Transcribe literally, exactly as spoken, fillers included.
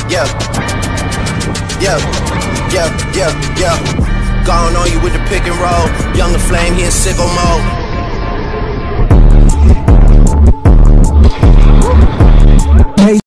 yeah, yeah, yeah, yeah, yeah. Gone on you with the pick and roll. Younger flame, he in sicko mode.